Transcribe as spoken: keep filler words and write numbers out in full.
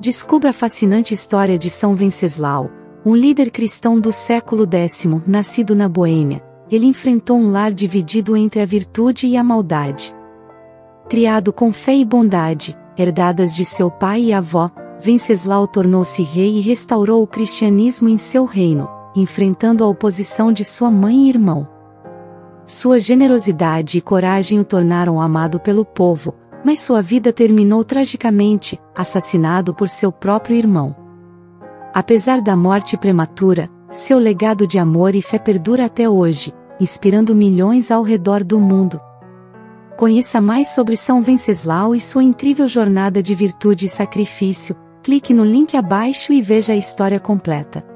Descubra a fascinante história de São Venceslau, um líder cristão do século décimo, nascido na Boêmia. Ele enfrentou um lar dividido entre a virtude e a maldade. Criado com fé e bondade, herdadas de seu pai e avó, Venceslau tornou-se rei e restaurou o cristianismo em seu reino, enfrentando a oposição de sua mãe e irmão. Sua generosidade e coragem o tornaram amado pelo povo, mas sua vida terminou tragicamente, assassinado por seu próprio irmão. Apesar da morte prematura, seu legado de amor e fé perdura até hoje, inspirando milhões ao redor do mundo. Conheça mais sobre São Venceslau e sua incrível jornada de virtude e sacrifício. Clique no link abaixo e veja a história completa.